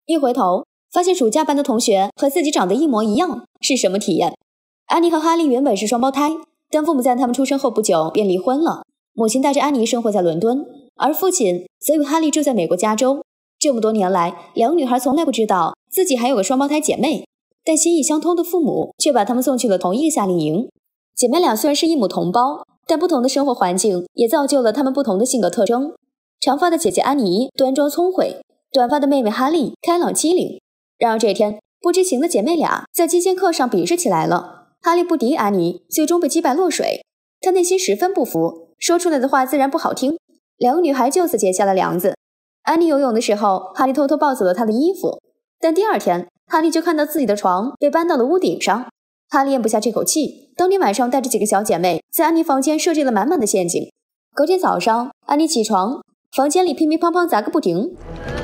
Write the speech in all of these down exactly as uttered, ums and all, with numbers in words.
一回头发现暑假班的同学和自己长得一模一样，是什么体验？安妮和哈利原本是双胞胎，但父母在他们出生后不久便离婚了。母亲带着安妮生活在伦敦，而父亲则与哈利住在美国加州。这么多年来，两个女孩从来不知道自己还有个双胞胎姐妹，但心意相通的父母却把她们送去了同一个夏令营。姐妹俩虽然是一母同胞，但不同的生活环境也造就了她们不同的性格特征。长发的姐姐安妮端庄聪慧，短发的妹妹哈利开朗机灵。然而这天，不知情的姐妹俩在击剑课上比试起来了。哈利不敌安妮，最终被击败落水。他内心十分不服，说出来的话自然不好听。两个女孩就此结下了梁子。安妮游泳的时候，哈利偷偷抱走了她的衣服，但第二天，哈利就看到自己的床被搬到了屋顶上。哈利咽不下这口气，当天晚上带着几个小姐妹在安妮房间设置了满满的陷阱。隔天早上，安妮起床，房间里乒乒乓乓砸个不停。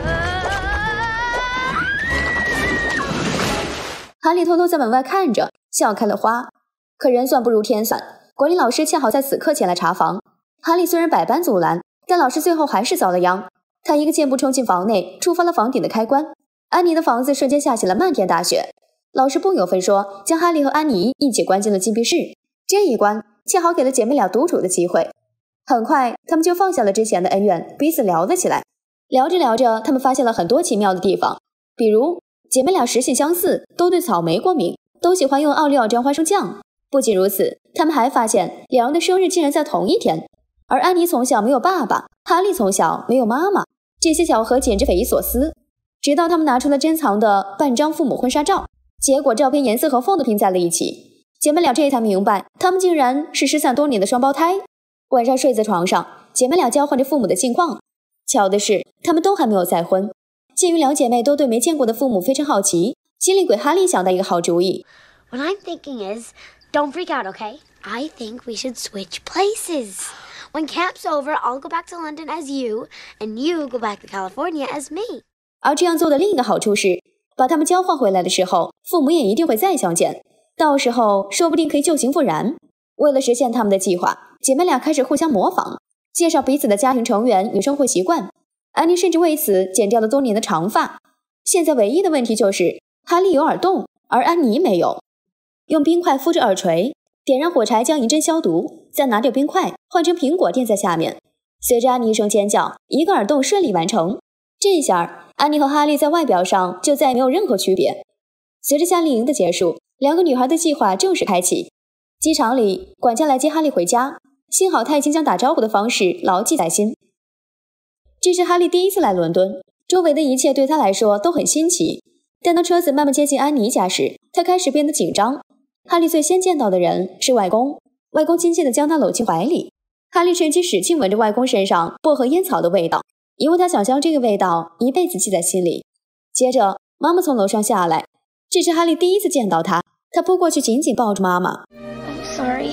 哈利偷偷在门外看着，笑开了花。可人算不如天算，管理老师恰好在此刻前来查房。哈利虽然百般阻拦，但老师最后还是遭了殃。他一个箭步冲进房内，触发了房顶的开关。安妮的房子瞬间下起了漫天大雪。老师不由分说，将哈利和安妮一起关进了禁闭室。这一关恰好给了姐妹俩独处的机会。很快，他们就放下了之前的恩怨，彼此聊了起来。聊着聊着，他们发现了很多奇妙的地方，比如姐妹俩食性相似，都对草莓过敏，都喜欢用奥利奥沾花生酱。不仅如此，他们还发现两人的生日竟然在同一天。而安妮从小没有爸爸，哈利从小没有妈妈，这些巧合简直匪夷所思。直到他们拿出了珍藏的半张父母婚纱照，结果照片严丝合缝地拼在了一起。姐妹俩这才明白，她们竟然是失散多年的双胞胎。晚上睡在床上，姐妹俩交换着父母的近况。巧的是，她们都还没有再婚。鉴于两姐妹都对没见过的父母非常好奇，心理鬼哈利想到一个好主意。 What I'm thinking is, don't freak out, okay? I think we should switch places. When camp's over, I'll go back to London as you, and you go back to California as me. 而这样做的另一个好处是，把他们交换回来的时候，父母也一定会再相见，到时候说不定可以旧情复燃。为了实现他们的计划，姐妹俩开始互相模仿，介绍彼此的家庭成员与生活习惯。安妮甚至为此剪掉了多年的长发。现在唯一的问题就是哈利有耳洞，而安妮没有。用冰块敷着耳垂，点燃火柴将银针消毒，再拿掉冰块换成苹果垫在下面。随着安妮一声尖叫，一个耳洞顺利完成。这下安妮和哈利在外表上就再也没有任何区别。随着夏令营的结束，两个女孩的计划正式开启。机场里，管家来接哈利回家，幸好他已经将打招呼的方式牢记在心。这是哈利第一次来伦敦，周围的一切对他来说都很新奇。但当车子慢慢接近安妮家时，他开始变得紧张。哈利最先见到的人是外公，外公亲切地将他搂进怀里。哈利趁机使劲闻着外公身上薄荷烟草的味道，因为他想将这个味道一辈子记在心里。接着，妈妈从楼上下来，这是哈利第一次见到她，他扑过去紧紧抱住妈妈。 I'm sorry.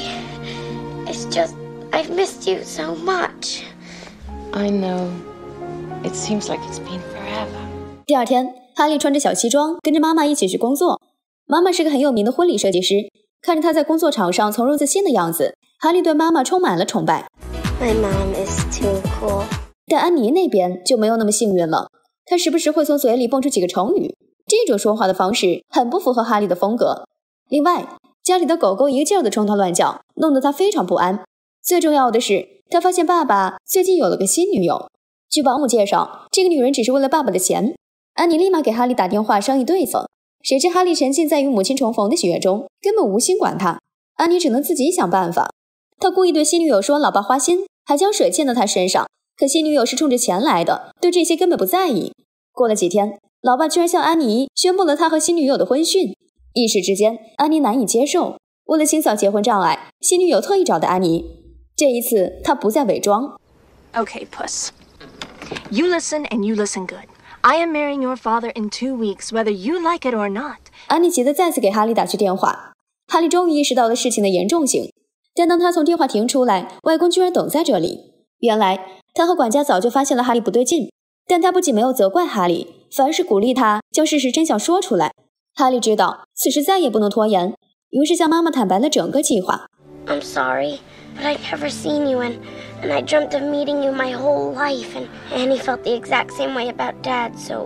It's just, I've missed you so much. I know. It seems like it's been forever. 第二天，哈利穿着小西装，跟着妈妈一起去工作。妈妈是个很有名的婚礼设计师，看着她在工作场上从容自信的样子，哈利对妈妈充满了崇拜。 My mom is too cool. 但安妮那边就没有那么幸运了，她时不时会从嘴里蹦出几个成语，这种说话的方式很不符合哈利的风格。另外，家里的狗狗一个劲儿的冲他乱叫，弄得他非常不安。最重要的是，他发现爸爸最近有了个新女友。据保姆介绍，这个女人只是为了爸爸的钱。安妮立马给哈利打电话商议对策，谁知哈利沉浸在与母亲重逢的喜悦中，根本无心管他。安妮只能自己想办法。他故意对新女友说老爸花心，还将水溅到他身上。可新女友是冲着钱来的，对这些根本不在意。过了几天，老爸居然向安妮宣布了他和新女友的婚讯。一时之间，安妮难以接受。为了清扫结婚障碍，新女友特意找的安妮。这一次，她不再伪装。 Okay, Puss. You listen and you listen good. I am marrying your father in two weeks, whether you like it or not. 安妮急得再次给哈利打去电话。哈利终于意识到了事情的严重性，但当他从电话亭出来，外公居然等在这里。原来，他和管家早就发现了哈利不对劲，但他不仅没有责怪哈利，反而是鼓励他将事实真相说出来。哈利知道此时再也不能拖延，于是向妈妈坦白了整个计划。 I'm sorry, but I've never seen you and, and I dreamt of meeting you my whole life and Annie felt the exact same way about Dad, so,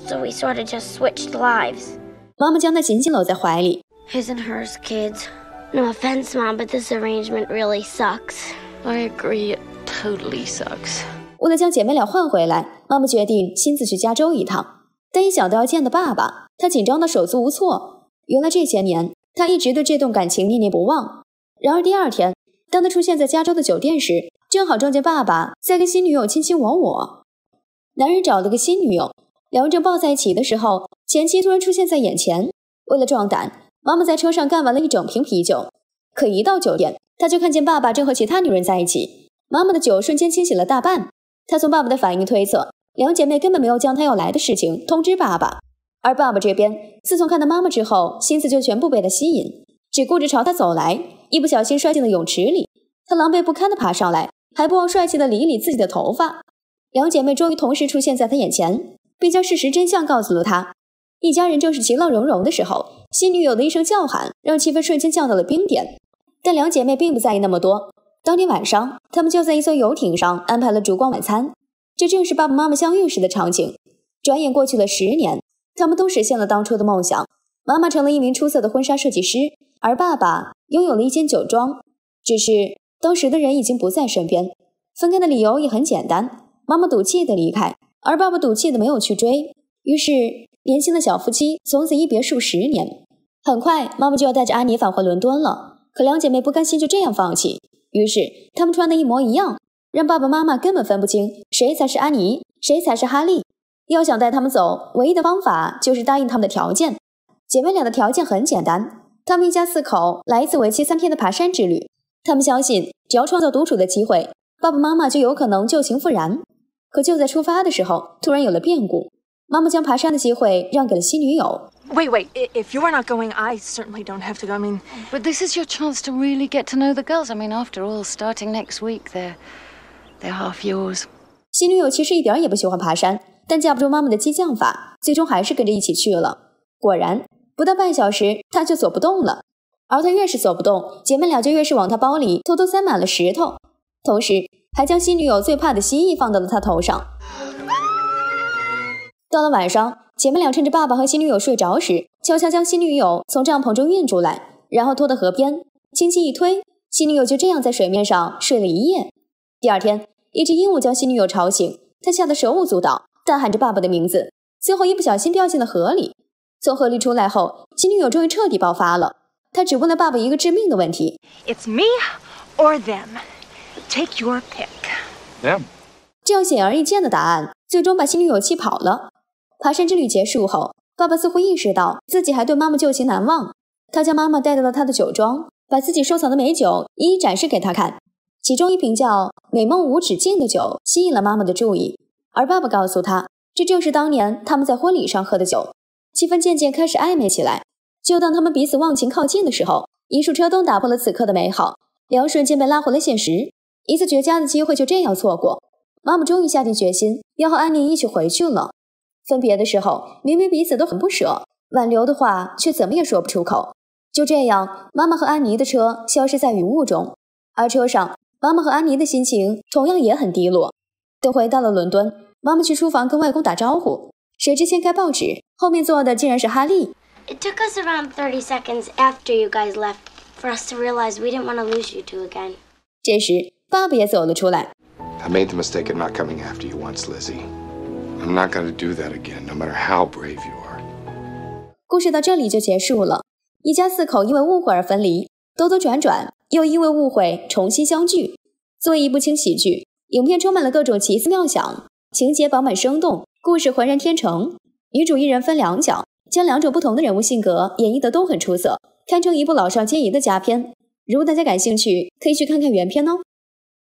so we sort of just switched lives. 妈妈将她紧紧搂在怀里。 His and hers, kids. No offense, Mom, but this arrangement really sucks. I agree, it totally sucks. 为了将姐妹俩换回来，妈妈决定亲自去加州一趟。但一想到要见的爸爸，她紧张的手足无措。原来这些年，她一直对这段感情念念不忘。然而第二天，当他出现在加州的酒店时，正好撞见爸爸在跟新女友卿卿我我。男人找了个新女友，两人正抱在一起的时候，前妻突然出现在眼前。为了壮胆，妈妈在车上干完了一整瓶啤酒。可一到酒店，她就看见爸爸正和其他女人在一起。妈妈的酒瞬间清醒了大半。她从爸爸的反应推测，两姐妹根本没有将她要来的事情通知爸爸。而爸爸这边，自从看到妈妈之后，心思就全部被她吸引，只顾着朝她走来，一不小心摔进了泳池里。她狼狈不堪地爬上来，还不忘帅气地理一理自己的头发。两姐妹终于同时出现在她眼前，并将事实真相告诉了她。一家人正是其乐融融的时候，新女友的一声叫喊让气氛瞬间降到了冰点。但两姐妹并不在意那么多。当天晚上，她们就在一艘游艇上安排了烛光晚餐，这正是爸爸妈妈相遇时的场景。转眼过去了十年，他们都实现了当初的梦想。妈妈成了一名出色的婚纱设计师，而爸爸拥有了一间酒庄。只是当时的人已经不在身边，分开的理由也很简单，妈妈赌气的离开，而爸爸赌气的没有去追。于是年轻的小夫妻从此一别数十年。很快妈妈就要带着安妮返回伦敦了，可两姐妹不甘心就这样放弃，于是她们穿的一模一样，让爸爸妈妈根本分不清谁才是安妮，谁才是哈利。要想带他们走，唯一的方法就是答应他们的条件。姐妹俩的条件很简单，她们一家四口来一次为期三天的爬山之旅。她们相信，只要创造独处的机会，爸爸妈妈就有可能旧情复燃。可就在出发的时候，突然有了变故。妈妈将爬山的机会让给了新女友。 Wait, wait. If you are not going, I certainly don't have to go. I mean, But this is your chance to really get to know the girls. I mean, after all, starting next week, they're they're half yours. 新女友其实一点也不喜欢爬山，但架不住妈妈的激将法，最终还是跟着一起去了。果然，不到半小时，她就走不动了。而她越是走不动，姐妹俩就越是往她包里偷偷塞满了石头，同时还将新女友最怕的蜥蜴放到了她头上。到了晚上，姐妹俩趁着爸爸和新女友睡着时，悄悄将新女友从帐篷中运出来，然后拖到河边，轻轻一推，新女友就这样在水面上睡了一夜。第二天，一只鹦鹉将新女友吵醒，她吓得手舞足蹈，大喊着爸爸的名字，最后一不小心掉进了河里。从河里出来后，新女友终于彻底爆发了，她只问了爸爸一个致命的问题 it's me or them. Take your pick. Them. 这样显而易见的答案，最终把新女友气跑了。爬山之旅结束后，爸爸似乎意识到自己还对妈妈旧情难忘，他将妈妈带到了他的酒庄，把自己收藏的美酒一一展示给她看。其中一瓶叫美梦无止境的酒吸引了妈妈的注意，而爸爸告诉她，这正是当年他们在婚礼上喝的酒。气氛渐渐开始暧昧起来，就当他们彼此忘情靠近的时候，一束车灯打破了此刻的美好，两人瞬间被拉回了现实。一次绝佳的机会就这样错过，妈妈终于下定决心要和安妮一起回去了。分别的时候，明明彼此都很不舍，挽留的话却怎么也说不出口。就这样，妈妈和安妮的车消失在云雾中，而车上，妈妈和安妮的心情同样也很低落。等回到了伦敦，妈妈去书房跟外公打招呼，谁知掀开报纸，后面坐的竟然是哈利。 It took us around thirty seconds after you guys left for us to realize we didn't want to lose you two again. 这时，爸爸也走了出来。 I made the mistake of not coming after you once, Lizzie. I'm not going to do that again, no matter how brave you are. 故事到这里就结束了。一家四口因为误会而分离，兜兜转转，又因为误会重新相聚。作为一部轻喜剧，影片充满了各种奇思妙想，情节饱满生动，故事浑然天成。女主一人分两角，将两种不同的人物性格演绎得都很出色，堪称一部老少皆宜的佳片。如果大家感兴趣，可以去看看原片哦。